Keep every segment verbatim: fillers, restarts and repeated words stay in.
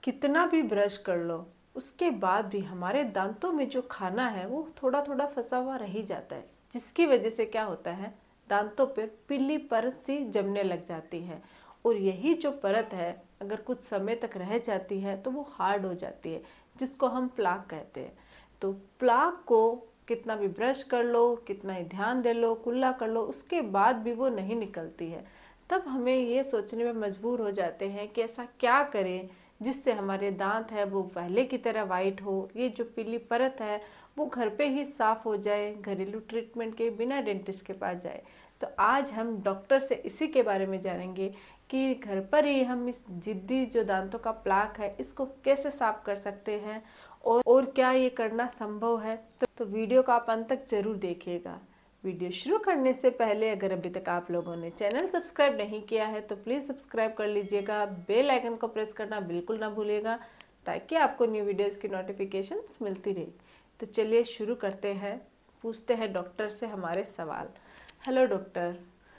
कितना भी ब्रश कर लो उसके बाद भी हमारे दांतों में जो खाना है वो थोड़ा थोड़ा फंसा हुआ रह ही जाता है, जिसकी वजह से क्या होता है, दांतों पर पीली परत सी जमने लग जाती है। और यही जो परत है अगर कुछ समय तक रह जाती है तो वो हार्ड हो जाती है, जिसको हम प्लाक कहते हैं। तो प्लाक को कितना भी ब्रश कर लो, कितना ही ध्यान दे लो, कुल्ला कर लो, उसके बाद भी वो नहीं निकलती है। तब हमें ये सोचने में मजबूर हो जाते हैं कि ऐसा क्या करें जिससे हमारे दांत है वो पहले की तरह वाइट हो, ये जो पीली परत है वो घर पे ही साफ हो जाए, घरेलू ट्रीटमेंट के बिना डेंटिस्ट के पास जाए। तो आज हम डॉक्टर से इसी के बारे में जानेंगे कि घर पर ही हम इस जिद्दी जो दांतों का प्लाक है इसको कैसे साफ कर सकते हैं और और क्या ये करना संभव है। तो, तो वीडियो को आप अंत तक जरूर देखिएगा। वीडियो शुरू करने से पहले अगर अभी तक आप लोगों ने चैनल सब्सक्राइब नहीं किया है तो प्लीज़ सब्सक्राइब कर लीजिएगा, बेल आइकन को प्रेस करना बिल्कुल ना भूलिएगा ताकि आपको न्यू वीडियोस की नोटिफिकेशंस मिलती रहे। तो चलिए शुरू करते हैं, पूछते हैं डॉक्टर से हमारे सवाल। हेलो डॉक्टर,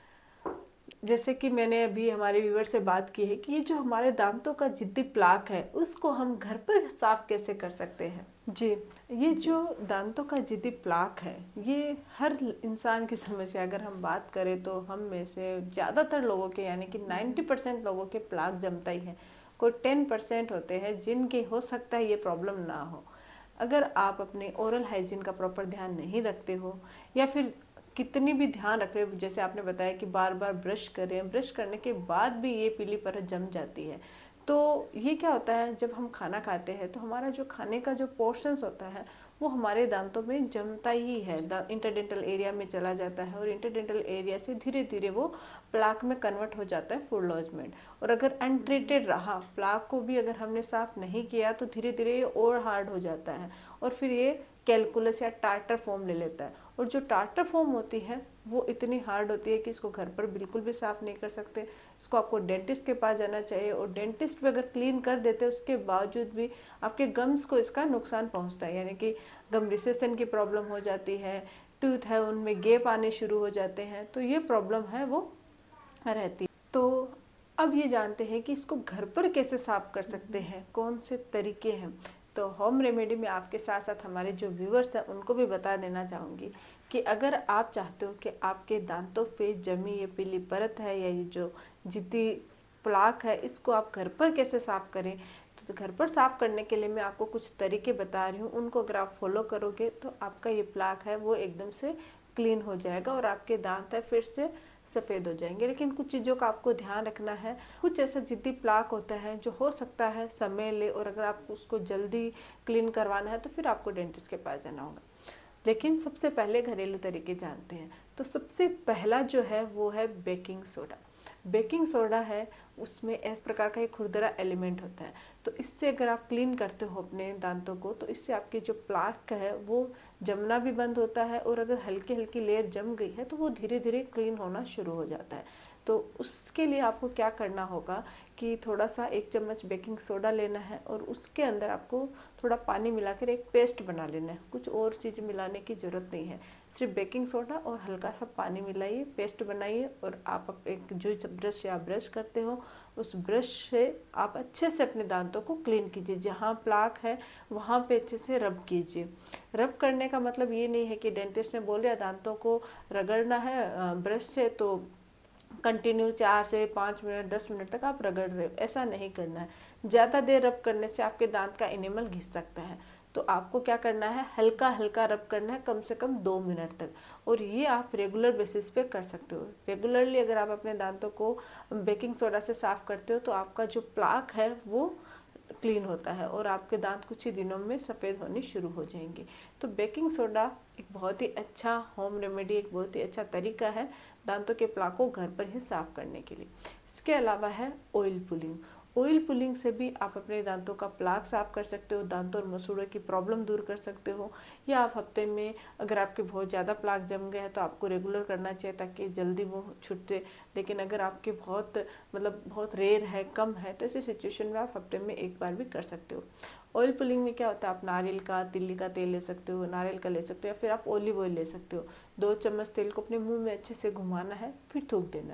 जैसे कि मैंने अभी हमारे व्यूअर से बात की है कि ये जो हमारे दांतों का जिद्दी प्लाक है उसको हम घर पर साफ कैसे कर सकते हैं। जी, ये जो दांतों का जिद्दी प्लाक है ये हर इंसान की समस्या। अगर हम बात करें तो हम में से ज़्यादातर लोगों के यानी कि नब्बे परसेंट लोगों के प्लाक जमता ही है। कोई दस परसेंट होते हैं जिनके हो सकता है ये प्रॉब्लम ना हो। अगर आप अपने ओरल हाइजीन का प्रॉपर ध्यान नहीं रखते हो या फिर कितनी भी ध्यान रख ले, जैसे आपने बताया कि बार बार ब्रश करें, ब्रश करने के बाद भी ये पीली परत जम जाती है, तो ये क्या होता है, जब हम खाना खाते हैं तो हमारा जो खाने का जो पोर्शंस होता है वो हमारे दांतों में जमता ही है, इंटरडेंटल एरिया में चला जाता है और इंटरडेंटल एरिया से धीरे धीरे वो प्लाक में कन्वर्ट हो जाता है, फूड लॉजमेंट। और अगर अनट्रीटेड रहा, प्लाक को भी अगर हमने साफ नहीं किया तो धीरे धीरे ये और हार्ड हो जाता है और फिर ये कैलकुलस या टार्टर फॉर्म ले लेता है। और जो टार्टर फॉर्म होती है वो इतनी हार्ड होती है कि इसको घर पर बिल्कुल भी साफ नहीं कर सकते। इसको आपको डेंटिस्ट के पास जाना चाहिए और डेंटिस्ट भी अगर क्लीन कर देते हैं उसके बावजूद भी आपके गम्स को इसका नुकसान पहुंचता है, यानी कि गम रिसेशन की प्रॉब्लम हो जाती है, टूथ है उनमें गैप आने शुरू हो जाते हैं, तो ये प्रॉब्लम है वो रहती है। तो अब ये जानते हैं कि इसको घर पर कैसे साफ कर सकते हैं, कौन से तरीके हैं। तो होम रेमेडी में आपके साथ साथ हमारे जो व्यूअर्स हैं उनको भी बता देना चाहूँगी कि अगर आप चाहते हो कि आपके दांतों पे जमी ये पीली परत है या ये जो जिद्दी प्लाक है इसको आप घर पर कैसे साफ करें, तो घर पर साफ करने के लिए मैं आपको कुछ तरीके बता रही हूँ। उनको अगर आप फॉलो करोगे तो आपका ये प्लाक है वो एकदम से क्लीन हो जाएगा और आपके दांत है फिर से सफ़ेद हो जाएंगे। लेकिन कुछ चीज़ों का आपको ध्यान रखना है। कुछ ऐसा जिद्दी प्लाक होता है जो हो सकता है समय ले, और अगर आपको उसको जल्दी क्लीन करवाना है तो फिर आपको डेंटिस्ट के पास जाना होगा। लेकिन सबसे पहले घरेलू तरीके जानते हैं। तो सबसे पहला जो है वो है बेकिंग सोडा। बेकिंग सोडा है, उसमें इस प्रकार का एक खुरदरा एलिमेंट होता है। तो इससे अगर आप क्लीन करते हो अपने दांतों को तो इससे आपके जो प्लाक है वो जमना भी बंद होता है और अगर हल्की हल्की लेयर जम गई है तो वो धीरे धीरे क्लीन होना शुरू हो जाता है। तो उसके लिए आपको क्या करना होगा कि थोड़ा सा एक चम्मच बेकिंग सोडा लेना है और उसके अंदर आपको थोड़ा पानी मिलाकर एक पेस्ट बना लेना है। कुछ और चीज़ मिलाने की ज़रूरत नहीं है, सिर्फ बेकिंग सोडा और हल्का सा पानी मिलाइए, पेस्ट बनाइए और आप एक जो ब्रश या ब्रश करते हो उस ब्रश से आप अच्छे से अपने दांतों को क्लीन कीजिए। जहाँ प्लाक है वहाँ पे अच्छे से रब कीजिए। रब करने का मतलब ये नहीं है कि डेंटिस्ट ने बोल दिया दांतों को रगड़ना है ब्रश से तो कंटिन्यू चार से पाँच मिनट दस मिनट तक आप रगड़ रहे हो, ऐसा नहीं करना है। ज़्यादा देर रब करने से आपके दांत का इनेमल घिस सकता है। तो आपको क्या करना है, हल्का हल्का रब करना है कम से कम दो मिनट तक, और ये आप रेगुलर बेसिस पे कर सकते हो। रेगुलरली अगर आप अपने दांतों को बेकिंग सोडा से साफ करते हो तो आपका जो प्लाक है वो क्लीन होता है और आपके दांत कुछ ही दिनों में सफ़ेद होने शुरू हो जाएंगे। तो बेकिंग सोडा एक बहुत ही अच्छा होम रेमेडी, एक बहुत ही अच्छा तरीका है दांतों के प्लाक को घर पर ही साफ करने के लिए। इसके अलावा है ऑयल पुलिंग। ऑयल पुलिंग से भी आप अपने दांतों का प्लाक साफ कर सकते हो, दांतों और मसूड़ों की प्रॉब्लम दूर कर सकते हो। या आप हफ्ते में अगर आपके बहुत ज़्यादा प्लाक जम गए हैं तो आपको रेगुलर करना चाहिए ताकि जल्दी वो छूटे। लेकिन अगर आपके बहुत मतलब बहुत रेयर है, कम है, तो ऐसी सिचुएशन में आप हफ्ते में एक बार भी कर सकते हो। ऑयल पुलिंग में क्या होता है, आप नारियल का तिल्ली का तेल ले सकते हो, नारियल का ले सकते हो, या फिर आप ओलिव ऑयल ले सकते हो। दो चम्मच तेल को अपने मुंह में अच्छे से घुमाना है, फिर थूक देना है।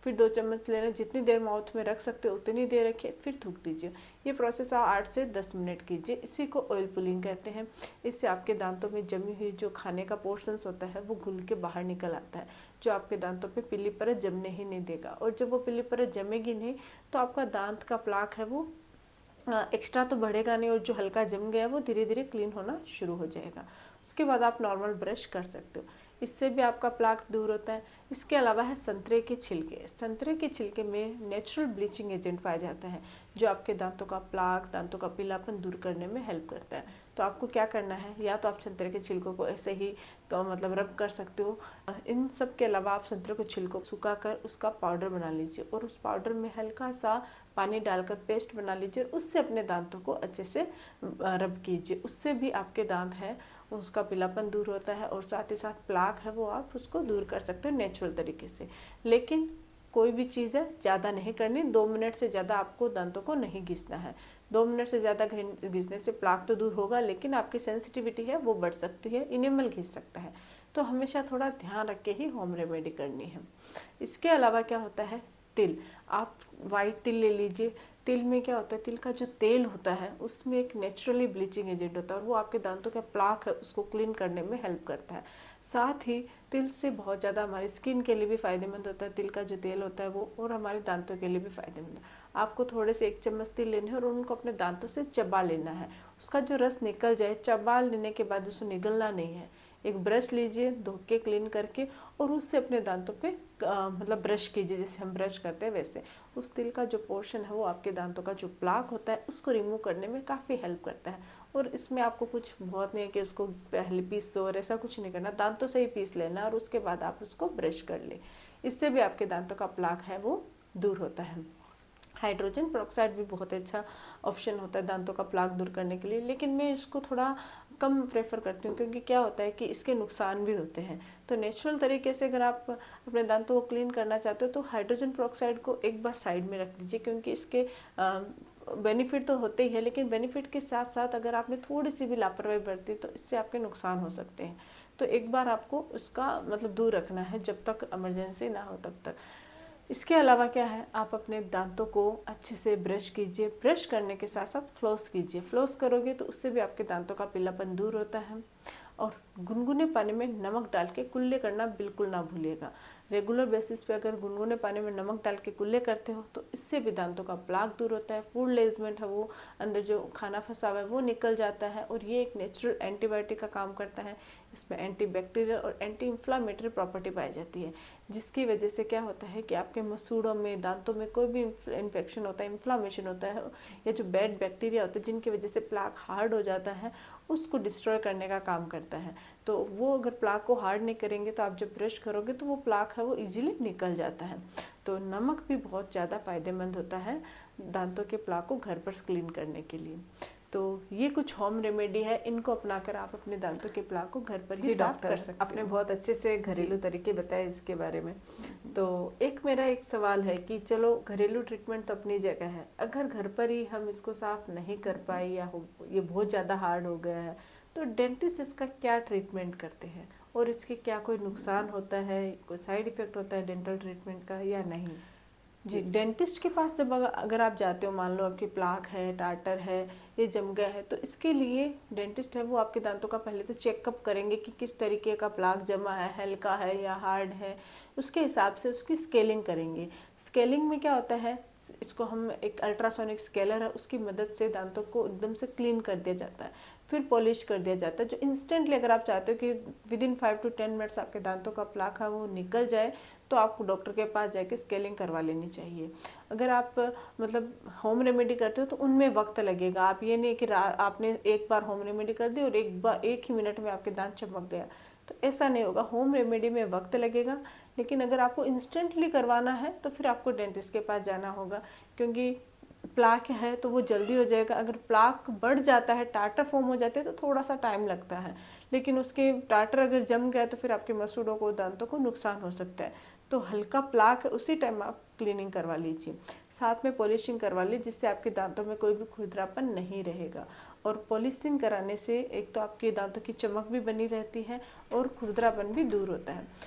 फिर दो चम्मच लेना, जितनी देर माउथ में रख सकते हो उतनी देर रखिए, फिर थूक दीजिए। ये प्रोसेस आप आठ से दस मिनट कीजिए। इसी को ऑयल पुलिंग कहते हैं। इससे आपके दांतों में जमी हुई जो खाने का पोर्शंस होता है वो घुल के बाहर निकल आता है, जो आपके दांतों पे पीली परत जमने ही नहीं देगा। और जब वो पीली परत जमेगी नहीं तो आपका दांत का प्लाक है वो एक्स्ट्रा तो बढ़ेगा नहीं, और जो हल्का जम गया है वो धीरे धीरे क्लीन होना शुरू हो जाएगा। उसके बाद आप नॉर्मल ब्रश कर सकते हो, इससे भी आपका प्लाक दूर होता है। इसके अलावा है संतरे के छिलके। संतरे के छिलके में नेचुरल ब्लीचिंग एजेंट पाया जाता है, जो आपके दांतों का प्लाक, दांतों का पीलापन दूर करने में हेल्प करता है। तो आपको क्या करना है, या तो आप संतरे के छिलकों को ऐसे ही तो मतलब रब कर सकते हो। इन सब के अलावा आप संतरे के छिलकों को सुखाकर उसका पाउडर बना लीजिए, और उस पाउडर में हल्का सा पानी डालकर पेस्ट बना लीजिए, उससे अपने दांतों को अच्छे से रब कीजिए। उससे भी आपके दांत है उसका पीलापन दूर होता है, और साथ ही साथ प्लाक है वो आप उसको दूर कर सकते हो नेचुरल तरीके से। लेकिन कोई भी चीज़ है ज़्यादा नहीं करनी, दो मिनट से ज़्यादा आपको दांतों को नहीं घिसना है। दो मिनट से ज़्यादा घिसने से प्लाक तो दूर होगा, लेकिन आपकी सेंसिटिविटी है वो बढ़ सकती है, इनेमल घिस सकता है। तो हमेशा थोड़ा ध्यान रख के ही होम रेमेडी करनी है। इसके अलावा क्या होता है, तिल। आप वाइट तिल ले लीजिए। तिल में क्या होता है, तिल का जो तेल होता है उसमें एक नेचुरली ब्लीचिंग एजेंट होता है, और वो आपके दांतों का प्लाक है उसको क्लीन करने में हेल्प करता है। साथ ही तिल से बहुत ज़्यादा हमारी स्किन के लिए भी फ़ायदेमंद होता है तिल का जो तेल होता है वो, और हमारे दांतों के लिए भी फ़ायदेमंद है। आपको थोड़े से एक चम्मच तिल लेने हैं और उनको अपने दांतों से चबा लेना है, उसका जो रस निकल जाए। चबा लेने के बाद उसको निगलना नहीं है। एक ब्रश लीजिए धो के क्लीन करके, और उससे अपने दांतों पे आ, मतलब ब्रश कीजिए जैसे हम ब्रश करते हैं वैसे। उस तिल का जो पोर्शन है वो आपके दांतों का जो प्लाक होता है उसको रिमूव करने में काफ़ी हेल्प करता है। और इसमें आपको कुछ बहुत नहीं है कि उसको पहले पीसो, और ऐसा कुछ नहीं करना, दांतों से ही पीस लेना और उसके बाद आप उसको ब्रश कर ले। इससे भी आपके दांतों का प्लाक है वो दूर होता है। हाइड्रोजन पेरोक्साइड भी बहुत अच्छा ऑप्शन होता है दांतों का प्लाक दूर करने के लिए, लेकिन मैं इसको थोड़ा कम प्रेफर करती हूँ, क्योंकि क्या होता है कि इसके नुकसान भी होते हैं। तो नेचुरल तरीके से अगर आप अपने दांतों को क्लीन करना चाहते हो तो हाइड्रोजन पेरोक्साइड को एक बार साइड में रख दीजिए, क्योंकि इसके बेनिफिट तो होते ही है, लेकिन बेनिफिट के साथ साथ अगर आपने थोड़ी सी भी लापरवाही बरती तो इससे आपके नुकसान हो सकते हैं। तो एक बार आपको उसका मतलब दूर रखना है, जब तक इमरजेंसी ना हो तब तक। इसके अलावा क्या है, आप अपने दांतों को अच्छे से ब्रश कीजिए। ब्रश करने के साथ साथ फ्लॉस कीजिए। फ्लॉस करोगे तो उससे भी आपके दांतों का पीलापन दूर होता है। और गुनगुने पानी में नमक डाल के कुल्ले करना बिल्कुल ना भूलिएगा। रेगुलर बेसिस पे अगर गुनगुने पानी में नमक डाल के कुल्ले करते हो तो इससे भी दांतों का प्लाक दूर होता है। फूड लेजमेंट है वो अंदर जो खाना फंसा हुआ है वो निकल जाता है, और ये एक नेचुरल एंटीबायोटिक का काम करता है। इसमें एंटी बैक्टीरियल और एंटी इन्फ्लामेटरी प्रॉपर्टी पाई जाती है, जिसकी वजह से क्या होता है कि आपके मसूड़ों में, दांतों में कोई भी इन्फेक्शन होता है, इन्फ्लामेशन होता है, या जो बैड बैक्टीरिया होते हैं जिनकी वजह से प्लाक हार्ड हो जाता है, उसको डिस्ट्रॉय करने का काम करता है। तो वो अगर प्लाक को हार्ड नहीं करेंगे तो आप जब ब्रश करोगे तो वो प्लाक है वो इजीली निकल जाता है। तो नमक भी बहुत ज़्यादा फायदेमंद होता है दांतों के प्लाक को घर पर क्लीन करने के लिए। तो ये कुछ होम रेमेडी है, इनको अपनाकर आप अपने दांतों के प्लाक को घर पर ही साफ कर सकते हो। आपने बहुत अच्छे से घरेलू तरीके बताए इसके बारे में। तो एक मेरा एक सवाल है कि चलो घरेलू ट्रीटमेंट तो अपनी जगह है, अगर घर पर ही हम इसको साफ नहीं कर पाए या हो ये बहुत ज़्यादा हार्ड हो गया है तो डेंटिस्ट इसका क्या ट्रीटमेंट करते हैं, और इसके क्या कोई नुकसान होता है, कोई साइड इफेक्ट होता है डेंटल ट्रीटमेंट का या नहीं? जी, डेंटिस्ट के पास जब अगर आप जाते हो, मान लो आपकी प्लाक है, टार्टर है, ये जम गया है, तो इसके लिए डेंटिस्ट है वो आपके दांतों का पहले तो चेकअप करेंगे कि किस तरीके का प्लाक जमा है, हल्का है या हार्ड है। उसके हिसाब से उसकी स्केलिंग करेंगे। स्केलिंग में क्या होता है, इसको हम एक अल्ट्रासोनिक स्केलर है उसकी मदद से दांतों को एकदम से क्लीन कर दिया जाता है, फिर पॉलिश कर दिया जाता है। जो इंस्टेंटली अगर आप चाहते हो कि within five to ten minutes आपके दांतों का प्लाक है वो निकल जाए, तो आपको डॉक्टर के पास जाके स्केलिंग करवा लेनी चाहिए। अगर आप मतलब होम रेमेडी करते हो तो उनमें वक्त लगेगा। आप ये नहीं कि आपने एक बार होम रेमेडी कर दी और एक बार एक ही मिनट में आपके दांत चमक गया, तो ऐसा नहीं होगा। होम रेमेडी में वक्त लगेगा, लेकिन अगर आपको इंस्टेंटली करवाना है तो फिर आपको डेंटिस्ट के पास जाना होगा, क्योंकि प्लाक है तो वो जल्दी हो जाएगा। अगर प्लाक बढ़ जाता है, टार्टर फॉर्म हो जाते हैं तो थोड़ा सा टाइम लगता है, लेकिन उसके टार्टर अगर जम गया तो फिर आपके मसूड़ों को, दांतों को नुकसान हो सकता है। तो हल्का प्लाक है उसी टाइम आप क्लीनिंग करवा लीजिए, साथ में पॉलिशिंग करवा लीजिए, जिससे आपके दांतों में कोई भी खुरदरापन नहीं रहेगा। और पॉलिशिंग कराने से एक तो आपके दांतों की चमक भी बनी रहती है और खुरदरापन भी दूर होता है।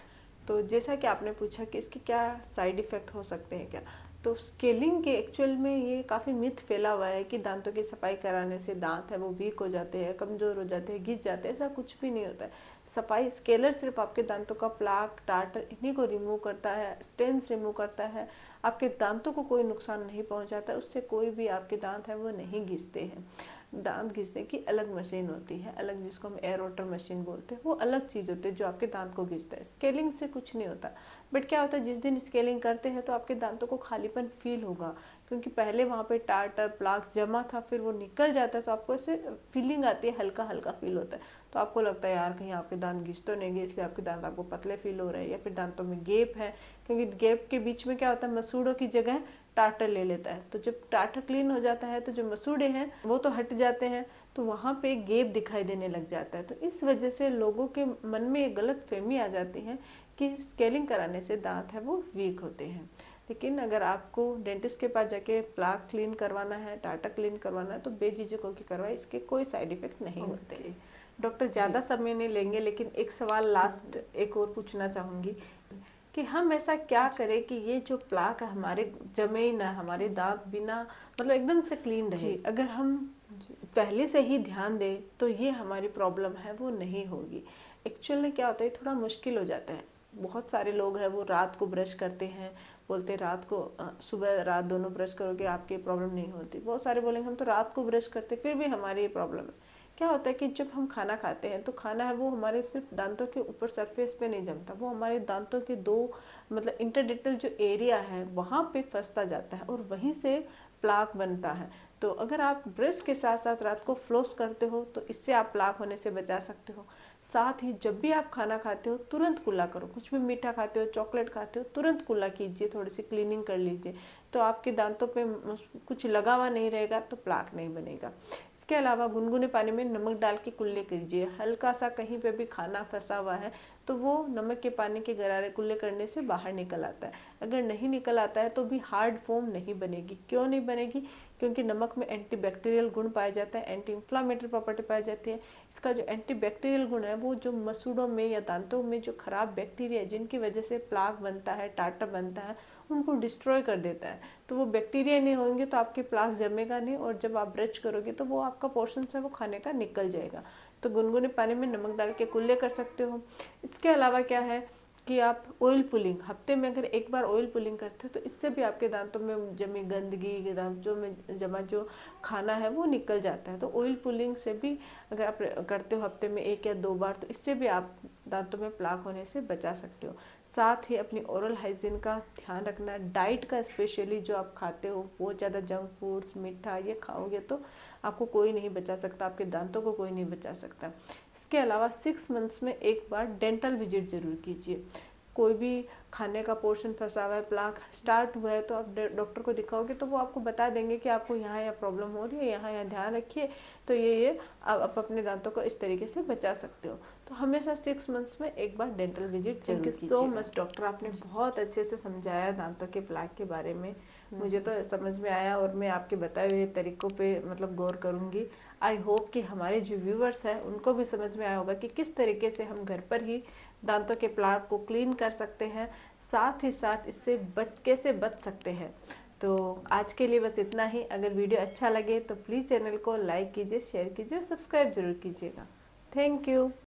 तो जैसा कि आपने पूछा कि इसके क्या साइड इफ़ेक्ट हो सकते हैं क्या, तो स्केलिंग के एक्चुअल में ये काफ़ी मिथ फैला हुआ है कि दांतों की सफाई कराने से दांत है वो वीक हो जाते हैं, कमज़ोर हो जाते हैं, घिस जाते हैं। ऐसा कुछ भी नहीं होता है। सफाई स्केलर सिर्फ आपके दांतों का प्लाक, टार्टर इन्हीं को रिमूव करता है, स्टेन्स रिमूव करता है। आपके दांतों को कोई नुकसान नहीं पहुंचाता, उससे कोई भी आपके दांत है वो नहीं घिसते हैं। दांत घिसने की अलग मशीन होती है, अलग, जिसको हम एयरोटर मशीन बोलते हैं, वो अलग चीज़ होती है जो आपके दांत को घिसता है। स्केलिंग से कुछ नहीं होता। बट क्या होता है, जिस दिन स्केलिंग करते हैं तो आपके दांतों को खालीपन फील होगा, क्योंकि पहले वहाँ पे टार्टर प्लाक जमा था, फिर वो निकल जाता है तो आपको ऐसे फीलिंग आती है, हल्का हल्का फील होता है। तो आपको लगता है यार कहीं आपके दांत घिस तो नहीं गए, इसलिए आपके दांत आपको पतले फील हो रहे हैं, या फिर दांतों में गैप है, क्योंकि गैप के बीच में क्या होता है, मसूड़ों की जगह टार्टर ले लेता है। तो जब टार्टर क्लीन हो जाता है तो जो मसूड़े हैं वो तो हट जाते हैं, तो वहाँ पे गैप दिखाई देने लग जाता है। तो इस वजह से लोगों के मन में एक गलत फहमी आ जाती है कि स्केलिंग कराने से दांत है वो वीक होते हैं। लेकिन अगर आपको डेंटिस्ट के पास जाके प्लाक क्लीन करवाना है, टार्टर क्लीन करवाना है, तो बेझिझक होकर करवाए, इसके कोई साइड इफेक्ट नहीं okay. होते। डॉक्टर ज़्यादा समय नहीं लेंगे, लेकिन एक सवाल लास्ट एक और पूछना चाहूँगी कि हम ऐसा क्या करें कि ये जो प्लाक है हमारे जमे ही ना, हमारे दांत बिना मतलब एकदम से क्लीन रहे। जी, अगर हम पहले से ही ध्यान दें तो ये हमारी प्रॉब्लम है वो नहीं होगी। एक्चुअल में क्या होता है, थोड़ा मुश्किल हो जाता है। बहुत सारे लोग हैं वो रात को ब्रश करते हैं, बोलते हैं रात को सुबह रात दोनों ब्रश करोगे आपकी प्रॉब्लम नहीं होती। बहुत सारे बोलेंगे हम तो रात को ब्रश करते फिर भी हमारी ये प्रॉब्लम है। क्या होता है कि जब हम खाना खाते हैं तो खाना है वो हमारे सिर्फ दांतों के ऊपर सरफेस पे नहीं जमता, वो हमारे दांतों के दो मतलब इंटरडेंटल जो एरिया है वहाँ पे फंसता जाता है और वहीं से प्लाक बनता है। तो अगर आप ब्रश के साथ साथ रात को फ्लोस करते हो तो इससे आप प्लाक होने से बचा सकते हो। साथ ही जब भी आप खाना खाते हो तुरंत कुल्ला करो। कुछ भी मीठा खाते हो, चॉकलेट खाते हो, तुरंत कुल्ला कीजिए, थोड़ी सी क्लीनिंग कर लीजिए, तो आपके दांतों पे कुछ लगा हुआ नहीं रहेगा, तो प्लाक नहीं बनेगा। इसके अलावा गुनगुने पानी में नमक डाल के कुल्ले कीजिए। हल्का सा कहीं पे भी खाना फंसा हुआ है तो वो नमक के पानी के गरारे कुल्ले करने से बाहर निकल आता है। अगर नहीं निकल आता है तो भी हार्ड फोम नहीं बनेगी। क्यों नहीं बनेगी? क्योंकि नमक में एंटीबैक्टीरियल गुण पाए जाते हैं, एंटी इन्फ्लामेटरी प्रॉपर्टी पाई जाती है। इसका जो एंटीबैक्टीरियल गुण है वो जो मसूड़ों में या दांतों में जो खराब बैक्टीरिया है जिनकी वजह से प्लाक बनता है, टार्टर बनता है, उनको डिस्ट्रॉय कर देता है। तो वो बैक्टीरिया नहीं होंगे तो आपके प्लाक जमेगा नहीं, और जब आप ब्रश करोगे तो वो आपका पोर्शन है वो खाने का निकल जाएगा। तो गुनगुने पानी में नमक डाल के कुल्ले कर सकते हो। इसके अलावा क्या है कि आप ऑयल पुलिंग हफ्ते में अगर एक बार ऑयल पुलिंग करते हो तो इससे भी आपके दांतों में जमी गंदगी, दांतों में जमा जो खाना है वो निकल जाता है। तो ऑयल पुलिंग से भी अगर आप करते हो हफ्ते में एक या दो बार, तो इससे भी आप दांतों में प्लाक होने से बचा सकते हो। साथ ही अपनी ओरल हाइजीन का ध्यान रखना, डाइट का स्पेशली जो आप खाते हो बहुत ज़्यादा जंक फूड्स, मीठा ये खाओगे तो आपको कोई नहीं बचा सकता, आपके दांतों को कोई नहीं बचा सकता। इसके अलावा सिक्स मंथ्स में एक बार डेंटल विजिट जरूर कीजिए। कोई भी खाने का पोर्शन फंसा हुआ है, प्लाक स्टार्ट हुआ है, तो आप डॉक्टर को दिखाओगे तो वो आपको बता देंगे कि आपको यहाँ यहाँ प्रॉब्लम हो रही है, यहाँ यहाँ ध्यान रखिए, तो ये ये आप अपने दांतों को इस तरीके से बचा सकते हो। तो हमेशा सिक्स मंथ्स में एक बार डेंटल विजिट जरूर कीजिए। सो मच डॉक्टर, आपने बहुत अच्छे से समझाया दांतों के प्लाक के बारे में। मुझे तो समझ में आया और मैं आपके बताए हुए तरीकों पे मतलब गौर करूँगी। आई होप कि हमारे जो व्यूवर्स हैं उनको भी समझ में आया होगा कि किस तरीके से हम घर पर ही दांतों के प्लाक को क्लीन कर सकते हैं, साथ ही साथ इससे बच कैसे बच सकते हैं। तो आज के लिए बस इतना ही। अगर वीडियो अच्छा लगे तो प्लीज़ चैनल को लाइक कीजिए, शेयर कीजिए, सब्सक्राइब जरूर कीजिएगा। Thank you.